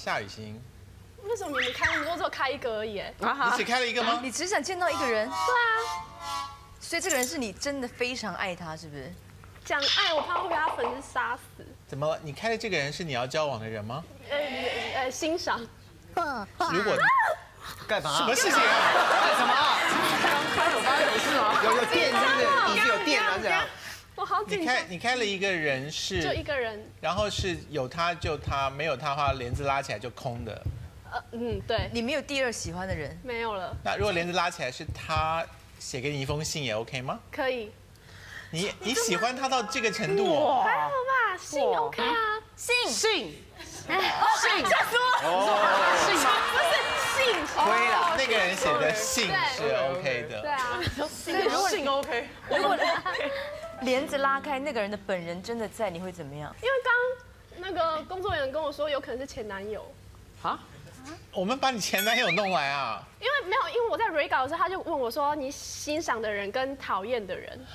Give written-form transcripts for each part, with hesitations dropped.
夏雨欣。 为什么你们开那么多，只有开一个而已？ 你只开了一个吗？ 你只想见到一个人？ 对啊。 所以这个人是你真的非常爱他，是不是？ 讲爱，我怕会被他粉丝杀死。 怎么了？你开的这个人是你要交往的人吗？ 欣赏。 如果干嘛？ 什么事情啊？ 干什么？ 有发生什么事吗？ 有电是不是？椅子有电啊？这样。 我好紧张。 你开了一个人是就一个人， 然后是有他就他，没有他的话帘子拉起来就空的。 对。 你没有第二喜欢的人？ 没有了。 那如果帘子拉起来是他写给你一封信也 OK 吗？ 可以。 你喜欢他到这个程度哦？ 还好吧，信 OK 啊， 信。 吓死我！信吗？不是信。 亏了。 那个人写的信是 OK 的。 对啊。 所以如果信 OK， 如果帘子拉开，那个人的本人真的在，你会怎么样？ 因为刚那个工作人员跟我说，有可能是前男友。 啊？ 我们把你前男友弄来啊？ 因为没有，因为我在 re 稿的时候，他就问我说，你欣赏的人跟讨厌的人，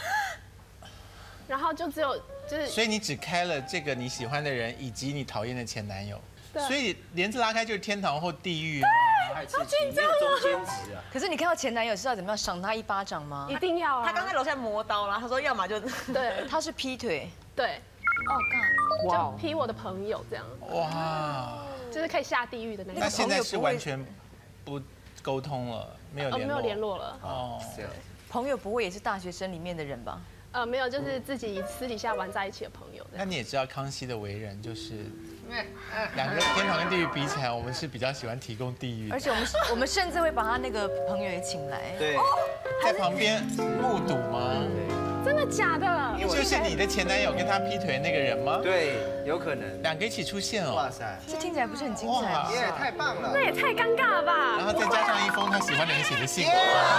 然后就只有就是， 所以你只开了这个你喜欢的人以及你讨厌的前男友，所以帘子拉开就是天堂或地狱啊。 太刺激，没有中间值啊。 可是你看到前男友是要怎么样赏他一巴掌吗？ 一定要啊！ 他刚在楼下磨刀啦，他说要么就对， 他是劈腿。 对。 哦， 就劈我的朋友这样。 哇。 就是可以下地狱的那种。 那现在是完全不沟通了，没有联络了。 哦。 朋友不会也是大学生里面的人吧？ 没有，就是自己私底下玩在一起的朋友。 那你也知道康熙的为人，就是两个天堂跟地狱比起来，我们是比较喜欢提供地狱。 而且我们甚至会把他那个朋友也请来。 对。 在旁边目睹吗？ 真的假的？ 就是你的前男友跟他劈腿那个人吗？ 对，有可能。 两个一起出现哦。哇塞， 这听起来不是很精彩吗？ 耶，太棒了！ 那也太尴尬了吧？ 然后再加上一封他喜欢的人写的信。 百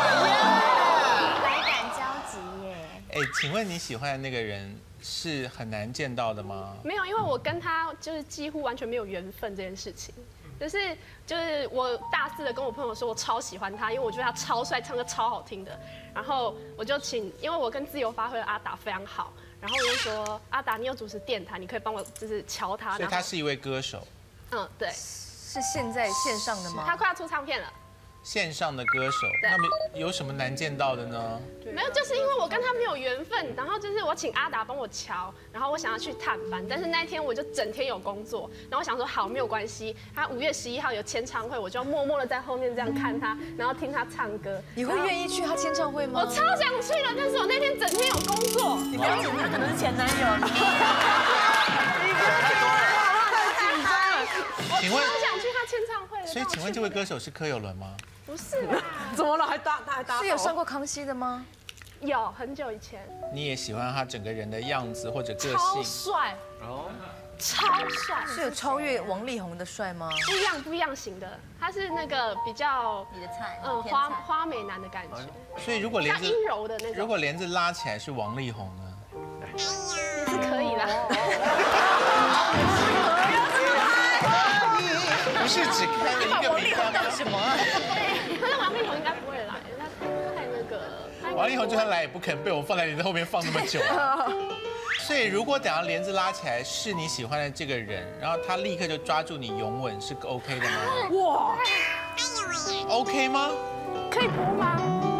感交集耶！ 哎，请问你喜欢的那个人是很难见到的吗？ 没有，因为我跟他就是几乎完全没有缘分这件事情。就是我大四的跟我朋友说，我超喜欢他，因为我觉得他超帅，唱歌超好听的。然后我就因为我跟自由发挥的阿达非常好，然后我就说阿达，你有主持电台，你可以帮我就是瞧他。 所以他是一位歌手。 对。 是现在线上的吗？ 他快要出唱片了。 线上的歌手，那么有什么难见到的呢？ 没有，就是因为我跟他没有缘分，然后就是我请阿达帮我瞧，然后我想要去探班，但是那天我就整天有工作，然后我想说好没有关系，他5月11号有签唱会，我就默默的在后面这样看他，然后听他唱歌。 你会愿意去他签唱会吗？ 我超想去的，但是我那天整天有工作。 你不要紧张，可能是前男友。 你不要太多了， 太紧张了。 请问， 我超想去他签唱会的。 所以请问这位歌手是柯有伦吗？ 不是啦， 怎么了？还搭？ 是有上过康熙的吗？ 有，很久以前。 你也喜欢他整个人的样子或者个性？ 超帅哦，超帅。 是有超越王力宏的帅吗？ 不一样型的，他是那个比较你的菜， 花美男的感觉。 所以如果帘子阴柔的那种， 如果帘子拉起来是王力宏呢？ 也是可以啦。 不是只开了一个名单吗？ 什么？ 可是王力宏应该不会来，他太那个。 王力宏就算来也不可能被我放在你的后面放那么久啊。所以如果等下帘子拉起来是你喜欢的这个人，然后他立刻就抓住你拥吻，是 OK 的吗？哇 ！OK 吗？ 可以播吗？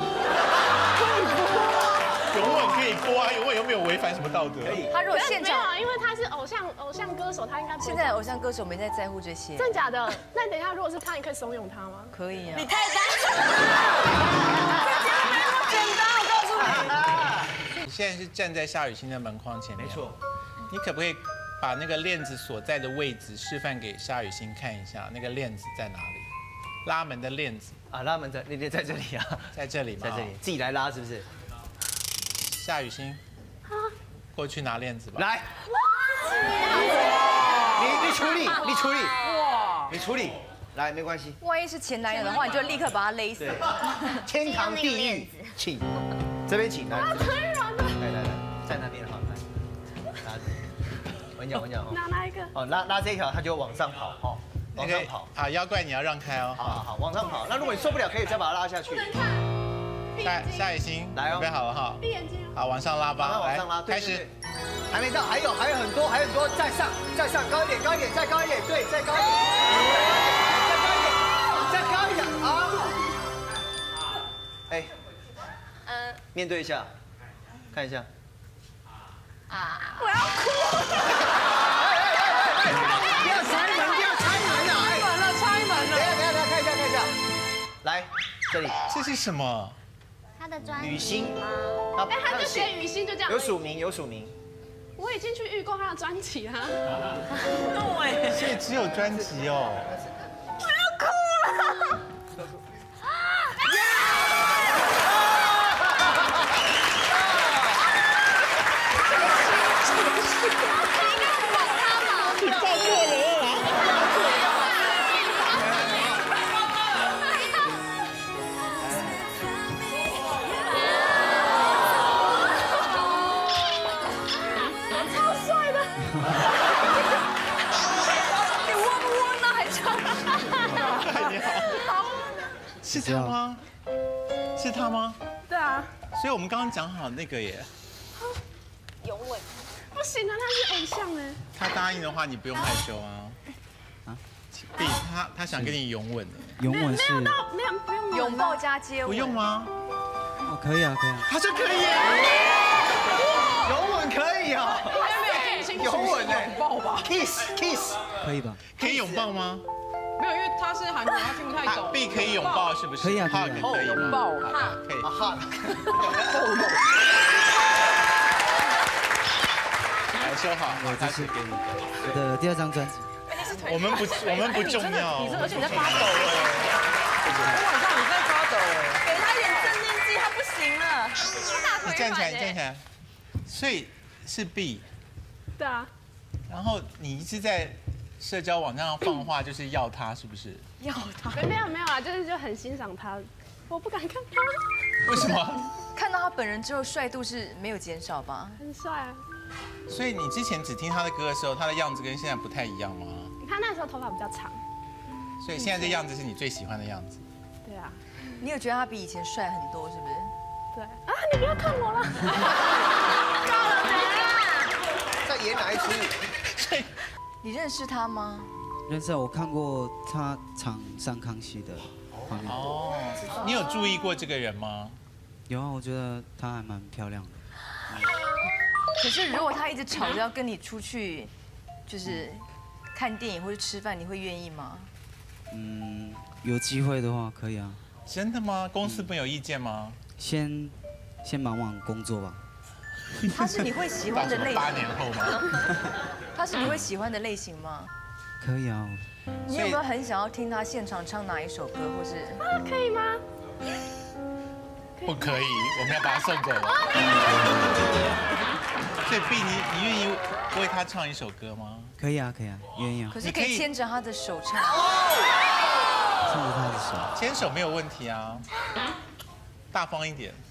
拥吻可以播啊，拥吻又没有违反什么道德。可以。 他如果现场没有，因为他是偶像歌手，他应该不会。 现在偶像歌手没在在乎这些。 真的假的？那等一下，如果是他，你可以怂恿他吗？ 可以啊。 你太单纯了。这节目没那么简单，我告诉你。 你现在是站在夏雨欣的门框前面。 没错。 你可不可以把那个链子所在的位置示范给夏雨欣看一下？那个链子在哪里？拉门的链子啊，拉门在在这里啊， 在这里吗？ 在这里，自己来拉是不是？ 夏雨欣，过去拿链子吧。 来，你处理，哇，你处理，来没关系。 万一是前男友的话，你就立刻把他勒死。 天堂地狱，请这边请来。来，在那边好，来，拉着。我跟你讲哦。 哪一个？ 哦，拉这一条，它就往上跑哦，往上跑。 好，妖怪你要让开哦。 好，往上跑。那如果你受不了，可以再把它拉下去。 不能看。 夏雨欣， 来哦， 准备好了哈。 闭眼睛。 好，往上拉吧， 往上拉， 开始。 还没到，还有很多，再上，高一点，再高一点，对，再高一点。 面对一下，看一下。 我要哭！ 不要拆门，不要拆门啊！ 拆门了！ 等下，看一下。来，这里， 这是什么？ 他的专辑雨欣。 哎，他就写雨欣就这样。 有署名。 我已经去预购他的专辑啊。 对， 所以只有专辑哦。 我要哭了。 是他吗？是他吗？ 对啊。 所以我们刚刚讲好那个耶。 拥吻。不行啊，他是偶像哎。 他答应的话，你不用害羞啊。啊？对，他想跟你拥吻哎。 拥吻是没有不用拥抱加接吻。 不用吗？ 哦，可以啊。 他说可以。 拥吻可以啊。 拥吻哎，拥抱吧 ，kiss， 可以吧？ 可以拥抱吗？ 没有，因为他是韩国，他听不太懂。 B 可以拥抱是不是？ 可以啊， 可以拥抱， 可以。来收好， 这是给你的，我的第2张专辑。 我们不重要。 而且你在发抖哎，晚上你在发抖哎， 给他一点镇定剂，他不行了。 你站起来。所以是 B。 对啊。 然后你一直在社交网站上放话，就是要他，是不是？ 要他？ 没有啊，就很欣赏他，我不敢看他。 为什么？ 看到他本人之后，帅度是没有减少吧？ 很帅啊。 所以你之前只听他的歌的时候，他的样子跟现在不太一样吗？ 他那时候头发比较长。 所以现在这样子是你最喜欢的样子。 对啊。 你有觉得他比以前帅很多，是不是？ 对。啊，你不要看我了。 够了没啊？ 在演哪一出？ 你认识他吗？ 认识，我看过他场上康熙的画面。 哦，你有注意过这个人吗？ 有啊，我觉得她还蛮漂亮的。 可是如果他一直吵着要跟你出去，就是看电影或者吃饭，你会愿意吗？ 有机会的话可以啊。 真的吗？公司没有意见吗？ 先忙工作吧。 他是你会喜欢的类型？ 8年后吗？ 他是你会喜欢的类型吗？ 可以啊。 你有没有很想要听他现场唱哪一首歌，或是？ 啊，可以吗？ 不可以，我们要把他送走了。所以 B， 你愿意为他唱一首歌吗？ 可以啊，愿意啊。 可是可以牵着他的手唱。 牵着他的手。 牵手没有问题啊，大方一点。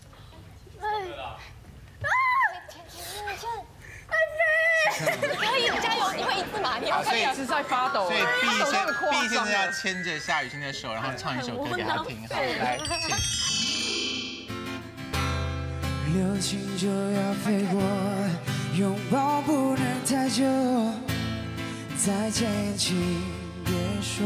可以，加油！你会一字马，你要所以是在发抖。 所以 B 现在要牵着夏雨欣的手，然后唱一首歌给他听。好，来，请。 流星就要飞过，拥抱不能太久，再见请别说，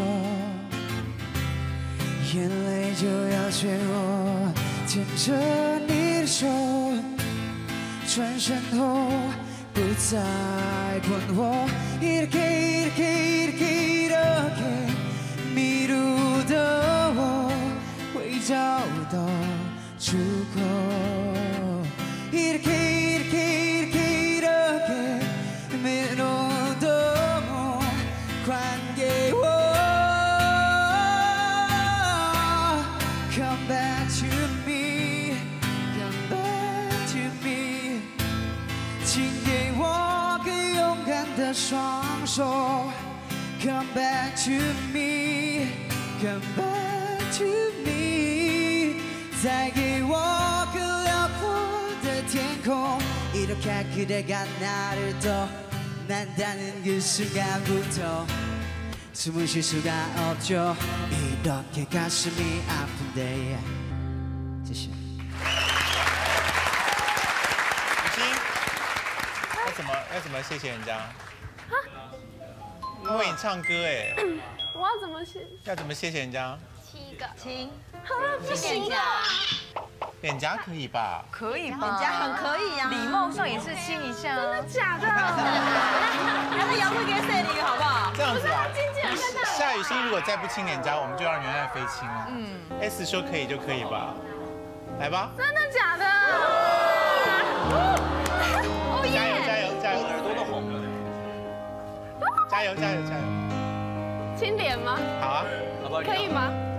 眼泪就要坠落，牵着你的手，转身后不再困惑，一个迷路的我会找到出口。一个迷路的梦还给我。Come back to me, come back to me， 请给我更勇敢的双手。Come back to me, come back to me， 再给我更辽阔的天空。이렇게 그대가 나를 더 난다는 그 순간부터 숨을 쉴 수가 없죠. 이렇게 가슴이 아픈데. 谢谢。 雨欣，要怎么谢谢人家？他为你唱歌哎。 我要怎么谢？ 要怎么谢谢人家？ 7个， 请。 不行啊！ 脸颊可以吧？ 可以吧？ 人家很可以呀， 礼貌上也是亲一下。真的假的？ 然后杨慧给谁你好不好？ 这样子啊，夏雨欣如果再不亲脸颊，我们就让袁爱飞亲了。S 说可以就可以吧，来吧。 真的假的？ 加油加油加油！ 耳朵都红了。 加油加油加油！ 亲脸吗？ 好啊， 好不好？ 可以吗？